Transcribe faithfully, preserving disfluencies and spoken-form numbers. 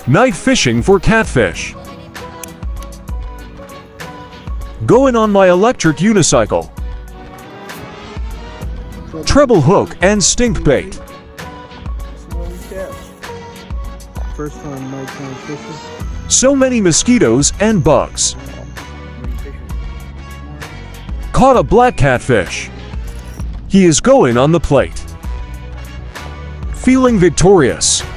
Night fishing for catfish. Going on my electric unicycle. Treble hook and stink bait. First time nighttime fishing. So many mosquitoes and bugs. Caught a black catfish. He is going on the plate. Feeling victorious.